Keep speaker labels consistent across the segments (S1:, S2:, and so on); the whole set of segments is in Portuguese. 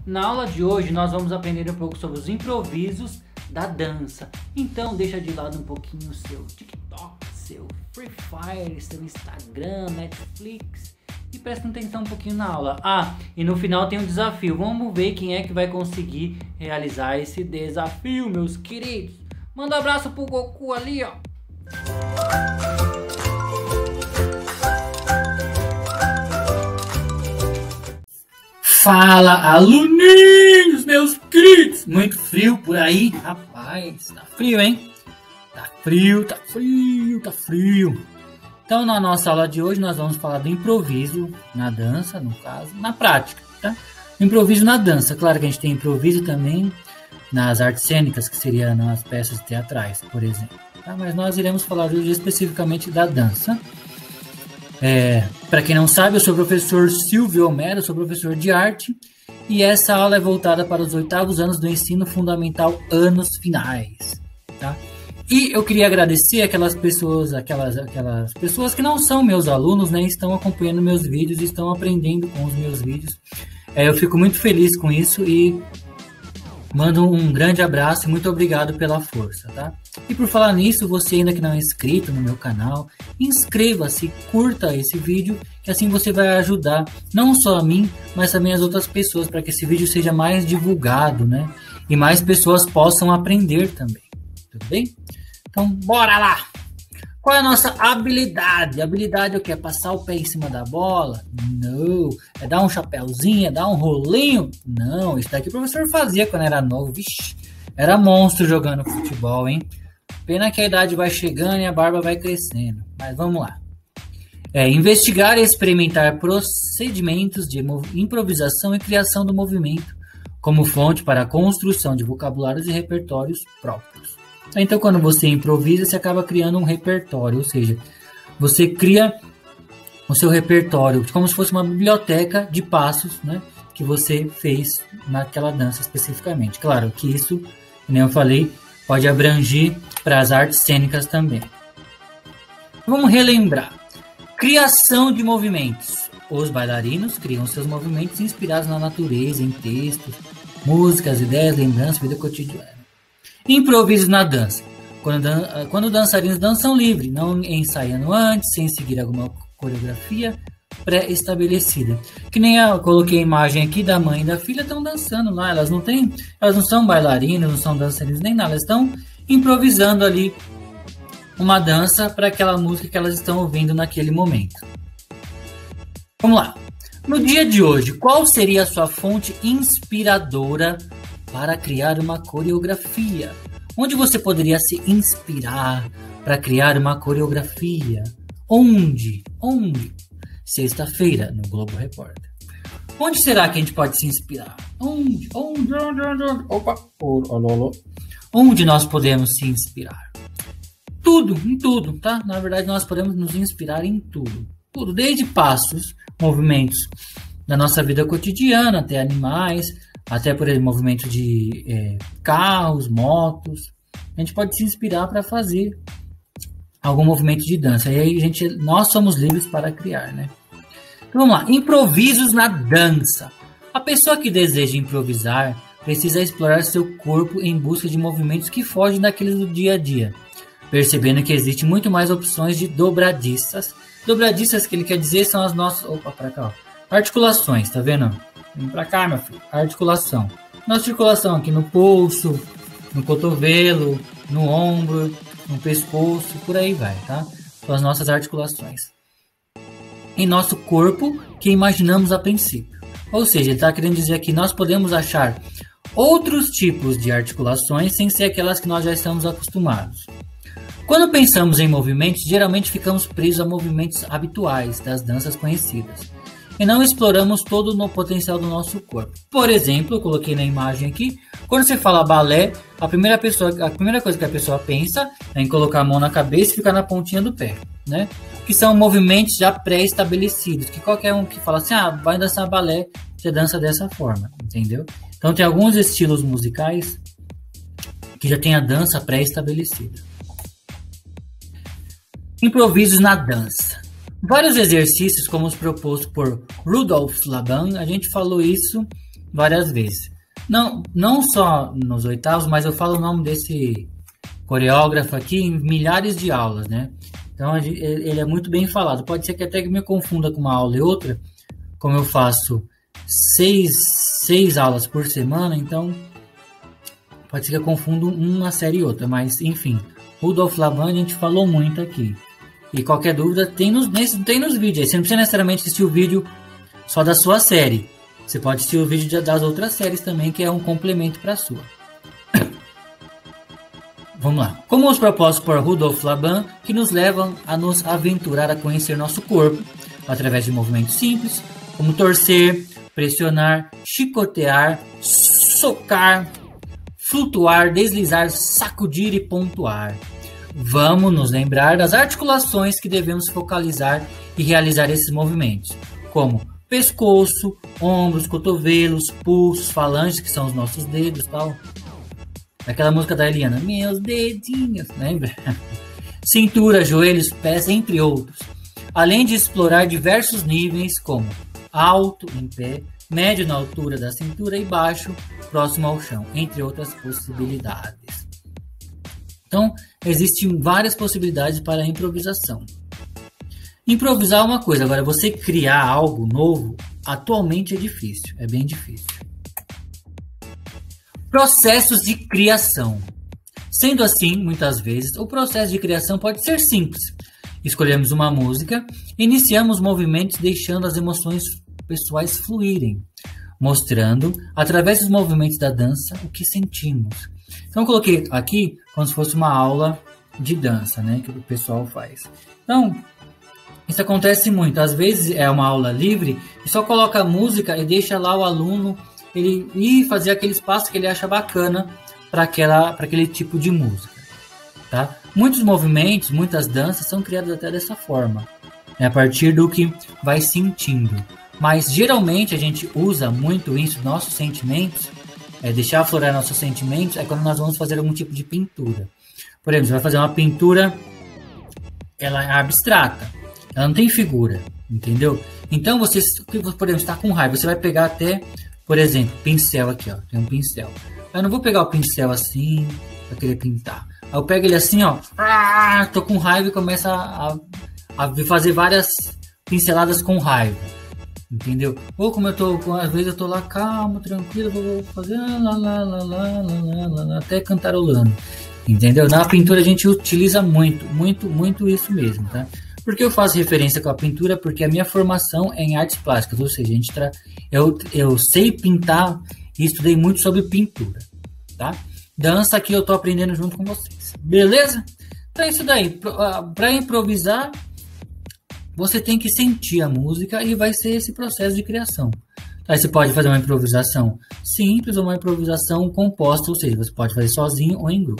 S1: Na aula de hoje nós vamos aprender um pouco sobre os improvisos da dança. Então deixa de lado um pouquinho o seu TikTok, seu Free Fire, seu Instagram, Netflix e presta atenção um pouquinho na aula. E no final tem um desafio. Vamos ver quem é que vai conseguir realizar esse desafio, meus queridos. Manda um abraço pro Goku ali, ó. Fala, aluninhos, meus queridos! Muito frio por aí, rapaz. Tá frio, hein? Tá frio. Então, na nossa aula de hoje, nós vamos falar do improviso na dança, no caso, na prática, tá? Improviso na dança. Claro que a gente tem improviso também nas artes cênicas, que seria nas peças teatrais, por exemplo. Tá? Mas nós iremos falar hoje especificamente da dança. Para quem não sabe, eu sou o professor Silvio Homero, sou professor de arte e essa aula é voltada para os 8º anos do ensino fundamental, anos finais, tá? E eu queria agradecer aquelas pessoas que não são meus alunos, né, estão acompanhando meus vídeos e estão aprendendo com os meus vídeos. Eu fico muito feliz com isso e mando um grande abraço e muito obrigado pela força, tá? E por falar nisso, você ainda que não é inscrito no meu canal, inscreva-se, curta esse vídeo, que assim você vai ajudar não só a mim, mas também as outras pessoas, para que esse vídeo seja mais divulgado, né? E mais pessoas possam aprender também, tudo bem? Então, bora lá! Qual é a nossa habilidade? Habilidade é o que? É passar o pé em cima da bola? Não. É dar um chapéuzinho? É dar um rolinho? Não. Isso daqui o professor fazia quando era novo. Vixe, era monstro jogando futebol, hein? Pena que a idade vai chegando e a barba vai crescendo. Mas vamos lá. Investigar e experimentar procedimentos de improvisação e criação do movimento como fonte para a construção de vocabulários e repertórios próprios. Então, quando você improvisa, você acaba criando um repertório, ou seja, você cria o seu repertório como se fosse uma biblioteca de passos, né, que você fez naquela dança especificamente. Claro que isso, como eu falei, pode abranger para as artes cênicas também. Vamos relembrar. Criação de movimentos. Os bailarinos criam seus movimentos inspirados na natureza, em textos, músicas, ideias, lembranças, vida cotidiana. Improviso na dança. Quando dançarinos dançam livre, não ensaiando antes, sem seguir alguma coreografia pré-estabelecida. Que nem eu coloquei a imagem aqui da mãe e da filha, estão dançando lá. Elas não são bailarinas, não são dançarinos nem nada. Elas estão improvisando ali uma dança para aquela música que elas estão ouvindo naquele momento. Vamos lá. No dia de hoje, qual seria a sua fonte inspiradora para criar uma coreografia? Onde você poderia se inspirar para criar uma coreografia? Onde? Sexta-feira, no Globo Repórter. Onde será que a gente pode se inspirar? Onde? Opa! Onde nós podemos se inspirar? Em tudo, tá? Na verdade, nós podemos nos inspirar em tudo. Tudo, desde passos, movimentos da nossa vida cotidiana, até animais, até por exemplo, movimento de carros, motos. A gente pode se inspirar para fazer algum movimento de dança. E aí nós somos livres para criar, né? Então, vamos lá. Improvisos na dança. A pessoa que deseja improvisar precisa explorar seu corpo em busca de movimentos que fogem daqueles do dia a dia, percebendo que existe muito mais opções de dobradiças. Dobradiças que ele quer dizer são as nossas... Opa, para cá, ó. Articulações, tá vendo? Vem pra cá, meu filho. Articulação. Nossa articulação aqui no pulso, no cotovelo, no ombro, no pescoço, por aí vai, tá? São as nossas articulações. Em nosso corpo, que imaginamos a princípio. Ou seja, ele está querendo dizer que nós podemos achar outros tipos de articulações sem ser aquelas que nós já estamos acostumados. Quando pensamos em movimentos, geralmente ficamos presos a movimentos habituais das danças conhecidas e não exploramos todo o potencial do nosso corpo. Por exemplo, eu coloquei na imagem aqui, quando você fala balé, a primeira coisa que a pessoa pensa é em colocar a mão na cabeça e ficar na pontinha do pé, né? Que são movimentos já pré-estabelecidos, que qualquer um que fala assim, vai dançar balé, você dança dessa forma, entendeu? Então tem alguns estilos musicais que já tem a dança pré-estabelecida. Improvisos na dança. Vários exercícios, como os propostos por Rudolf Laban, a gente falou isso várias vezes. Não só nos oitavos, mas eu falo o nome desse coreógrafo aqui em milhares de aulas, né? Então ele é muito bem falado. Pode ser que até me confunda com uma aula e outra, como eu faço seis aulas por semana, então pode ser que eu confunda uma série e outra, mas enfim, Rudolf Laban a gente falou muito aqui. E qualquer dúvida tem nos vídeos aí. Você não precisa necessariamente assistir o vídeo só da sua série. Você pode assistir o vídeo das outras séries também, que é um complemento para a sua. Vamos lá. Como os propósitos por Rudolf Laban, que nos levam a nos aventurar a conhecer nosso corpo, através de movimentos simples, como torcer, pressionar, chicotear, socar, flutuar, deslizar, sacudir e pontuar. Vamos nos lembrar das articulações que devemos focalizar e realizar esses movimentos, como pescoço, ombros, cotovelos, pulsos, falanges, que são os nossos dedos, tal. Aquela música da Eliana, meus dedinhos, lembra? Cintura, joelhos, pés, entre outros. Além de explorar diversos níveis, como alto, em pé, médio na altura da cintura e baixo, próximo ao chão, entre outras possibilidades. Então, existem várias possibilidades para a improvisação. Improvisar é uma coisa, agora você criar algo novo, atualmente é difícil, é bem difícil. Processos de criação. Sendo assim, muitas vezes, o processo de criação pode ser simples. Escolhemos uma música, iniciamos movimentos deixando as emoções pessoais fluírem, mostrando, através dos movimentos da dança, o que sentimos. Então, eu coloquei aqui como se fosse uma aula de dança, né, que o pessoal faz. Então, isso acontece muito. Às vezes é uma aula livre e só coloca a música e deixa lá o aluno ele ir fazer aquele espaço que ele acha bacana para aquele tipo de música. Tá? Muitos movimentos, muitas danças são criadas até dessa forma, né, a partir do que vai sentindo. Mas geralmente a gente usa muito isso, nossos sentimentos, deixar aflorar nossos sentimentos, é quando nós vamos fazer algum tipo de pintura. Por exemplo, você vai fazer uma pintura, ela é abstrata, ela não tem figura, entendeu? Então, você, por exemplo, está com raiva, você vai pegar até, por exemplo, pincel aqui, ó, tem um pincel. Eu não vou pegar o pincel assim, para querer pintar. Aí eu pego ele assim, ó, tô com raiva e começo a fazer várias pinceladas com raiva. Entendeu? Ou como eu tô, às vezes eu tô lá calmo, tranquilo, vou fazer até cantarolando. Entendeu? Na pintura a gente utiliza muito isso mesmo, tá? Por que eu faço referência com a pintura? Porque a minha formação é em artes plásticas, ou seja, eu sei pintar e estudei muito sobre pintura, tá? Dança aqui eu tô aprendendo junto com vocês, beleza? Então é isso daí, para improvisar, você tem que sentir a música e vai ser esse processo de criação. Aí você pode fazer uma improvisação simples ou uma improvisação composta, ou seja, você pode fazer sozinho ou em grupo.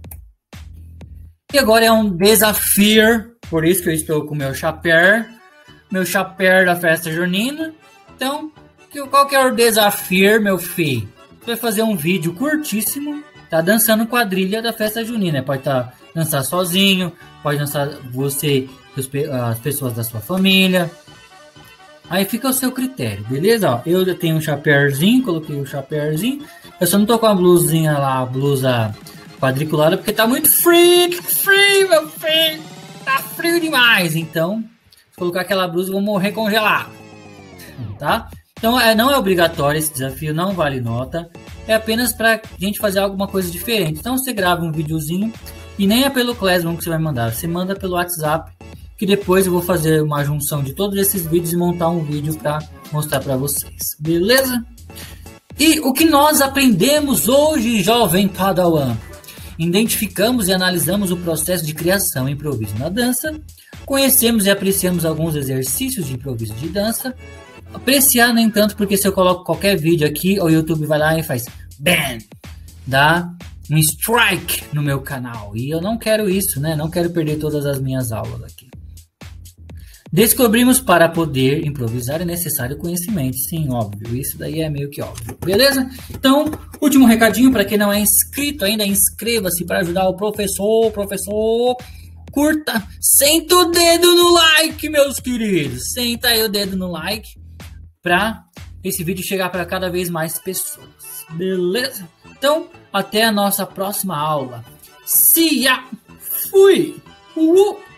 S1: E agora é um desafio, por isso que eu estou com meu chapéu da festa junina. Então, qual que é o desafio, meu filho? Você vai fazer um vídeo curtíssimo, tá dançando quadrilha da festa junina. Pode dançar sozinho, pode dançar você, as pessoas da sua família. Aí fica ao seu critério, beleza? Ó, eu já tenho um chapéuzinho, coloquei o chapéuzinho. Eu só não tô com a blusinha lá, a blusa quadriculada, porque tá muito frio, meu filho. Tá frio demais. Então, se colocar aquela blusa, eu vou morrer congelado. Tá? Então, não é obrigatório esse desafio, não vale nota. É apenas pra gente fazer alguma coisa diferente. Então, você grava um videozinho e nem é pelo Classroom que você vai mandar. Você manda pelo WhatsApp, que depois eu vou fazer uma junção de todos esses vídeos e montar um vídeo para mostrar para vocês. Beleza? E o que nós aprendemos hoje, jovem Padawan? Identificamos e analisamos o processo de criação e improviso na dança. Conhecemos e apreciamos alguns exercícios de improviso de dança. Apreciar, no entanto, porque se eu coloco qualquer vídeo aqui, o YouTube vai lá e faz BAM! Dá um strike no meu canal. E eu não quero isso, né? Não quero perder todas as minhas aulas aqui. Descobrimos para poder improvisar é necessário conhecimento. Sim, óbvio. Isso daí é meio que óbvio. Beleza? Então, último recadinho para quem não é inscrito ainda, inscreva-se para ajudar o professor. Professor, curta, senta o dedo no like, meus queridos. Senta aí o dedo no like para esse vídeo chegar para cada vez mais pessoas. Beleza? Então, até a nossa próxima aula. See ya! Fui!